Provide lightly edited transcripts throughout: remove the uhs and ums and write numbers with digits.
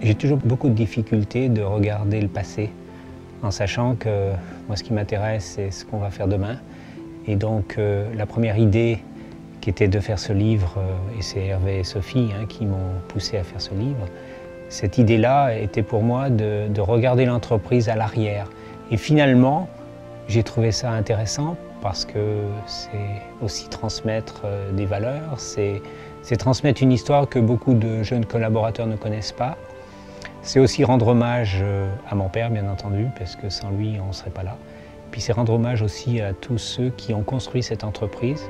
J'ai toujours beaucoup de difficultés de regarder le passé, en sachant que moi ce qui m'intéresse c'est ce qu'on va faire demain. Et donc la première idée qui était de faire ce livre, et c'est Hervé et Sophie qui m'ont poussé à faire ce livre, cette idée-là était pour moi de regarder l'entreprise à l'arrière. Et finalement, j'ai trouvé ça intéressant parce que c'est aussi transmettre des valeurs, c'est transmettre une histoire que beaucoup de jeunes collaborateurs ne connaissent pas. C'est aussi rendre hommage à mon père, bien entendu, parce que sans lui, on ne serait pas là. Puis c'est rendre hommage aussi à tous ceux qui ont construit cette entreprise.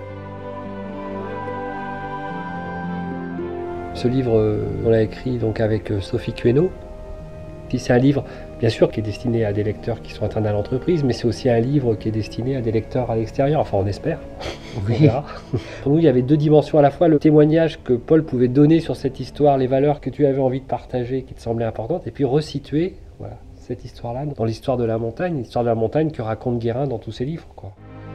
Ce livre, on l'a écrit donc avec Sophie Cuenot. C'est un livre, bien sûr, qui est destiné à des lecteurs qui sont atteints à l'entreprise, mais c'est aussi un livre qui est destiné à des lecteurs à l'extérieur. Enfin, on espère. On verra. Pour nous, il y avait deux dimensions à la fois. Le témoignage que Paul pouvait donner sur cette histoire, les valeurs que tu avais envie de partager, qui te semblaient importantes, et puis resituer voilà, cette histoire-là dans l'histoire de la montagne, l'histoire de la montagne que raconte Guérin dans tous ses livres, quoi.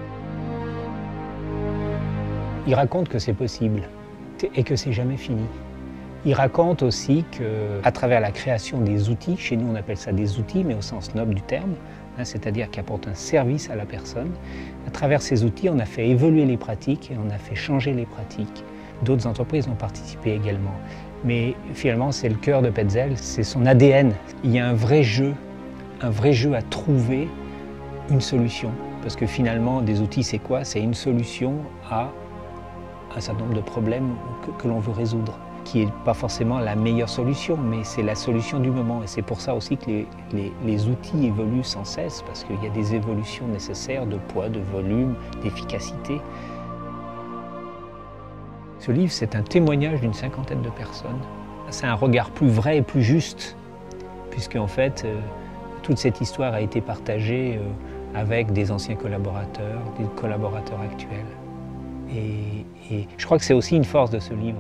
Il raconte que c'est possible et que c'est jamais fini. Il raconte aussi qu'à travers la création des outils, chez nous on appelle ça des outils, mais au sens noble du terme, c'est-à-dire qui apportent un service à la personne, à travers ces outils on a fait évoluer les pratiques et on a fait changer les pratiques. D'autres entreprises ont participé également. Mais finalement c'est le cœur de Petzl, c'est son ADN. Il y a un vrai jeu à trouver une solution. Parce que finalement des outils c'est quoi? C'est une solution à un certain nombre de problèmes que l'on veut résoudre, qui n'est pas forcément la meilleure solution, mais c'est la solution du moment. Et c'est pour ça aussi que les outils évoluent sans cesse, parce qu'il y a des évolutions nécessaires de poids, de volume, d'efficacité. Ce livre, c'est un témoignage d'une cinquantaine de personnes. C'est un regard plus vrai et plus juste, puisque en fait, toute cette histoire a été partagée avec des anciens collaborateurs, des collaborateurs actuels. Et je crois que c'est aussi une force de ce livre.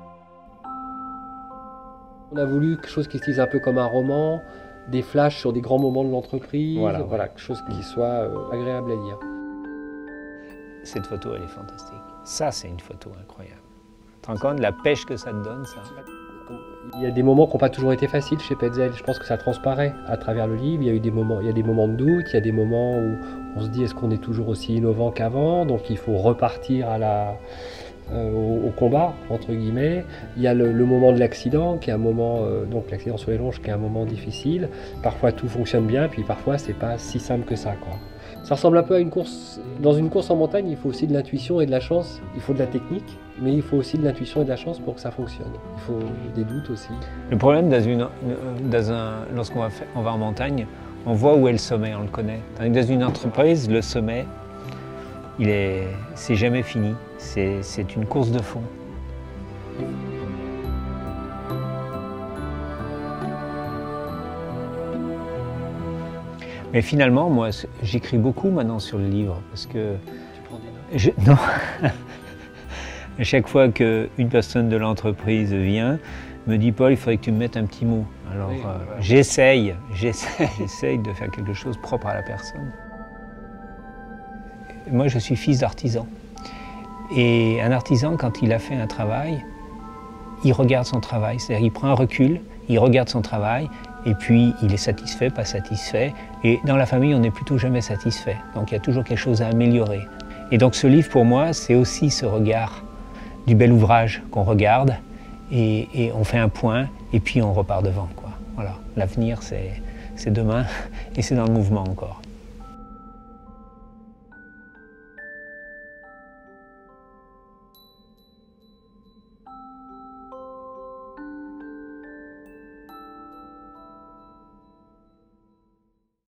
On a voulu quelque chose qui se lise un peu comme un roman, des flashs sur des grands moments de l'entreprise, voilà, quelque chose qui soit agréable à lire. Cette photo, elle est fantastique. Ça, c'est une photo incroyable. Tu te rends compte de la pêche que ça te donne, ça? Il y a des moments qui n'ont pas toujours été faciles chez Petzl. Je pense que ça transparaît à travers le livre. Il y a des moments de doute, il y a des moments où on se dit est-ce qu'on est toujours aussi innovant qu'avant, donc il faut repartir au combat, entre guillemets. Il y a le moment de l'accident, qui est un moment, donc l'accident sur les longes, qui est un moment difficile. Parfois tout fonctionne bien, puis parfois c'est pas si simple que ça, quoi. Ça ressemble un peu à une course. Dans une course en montagne, il faut aussi de l'intuition et de la chance. Il faut de la technique, mais il faut aussi de l'intuition et de la chance pour que ça fonctionne. Il faut des doutes aussi. Le problème, lorsqu'on va en montagne, on voit où est le sommet, on le connaît. Dans une entreprise, le sommet, c'est jamais fini. C'est une course de fond. Mais finalement, moi, j'écris beaucoup maintenant sur le livre, parce que... Tu prends des notes? Non. À chaque fois qu'une personne de l'entreprise vient, me dit « Paul, il faudrait que tu me mettes un petit mot ». Alors, oui, j'essaye de faire quelque chose propre à la personne. Moi, je suis fils d'artisan. Et un artisan, quand il a fait un travail, il regarde son travail. C'est-à-dire qu'il prend un recul, il regarde son travail, et puis il est satisfait, pas satisfait. Et dans la famille, on n'est plutôt jamais satisfait. Donc il y a toujours quelque chose à améliorer. Et donc ce livre, pour moi, c'est aussi ce regard du bel ouvrage qu'on regarde, et on fait un point, et puis on repart devant, quoi. Voilà. L'avenir, c'est demain, et c'est dans le mouvement encore.